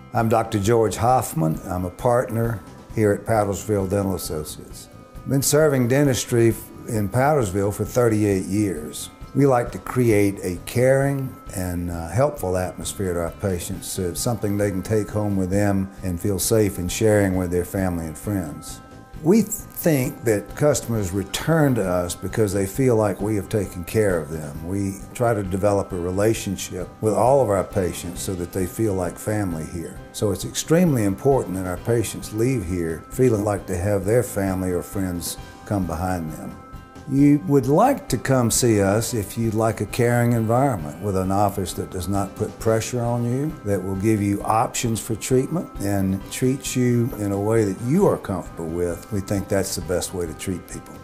I'm Dr. George Hoffman. I'm a partner here at Powdersville Dental Associates. I've been serving dentistry in Powdersville for 38 years. We like to create a caring and helpful atmosphere to our patients, so it's something they can take home with them and feel safe in sharing with their family and friends. We think that customers return to us because they feel like we have taken care of them. We try to develop a relationship with all of our patients so that they feel like family here. So it's extremely important that our patients leave here feeling like they have their family or friends come behind them. You would like to come see us if you'd like a caring environment with an office that does not put pressure on you, that will give you options for treatment and treats you in a way that you are comfortable with. We think that's the best way to treat people.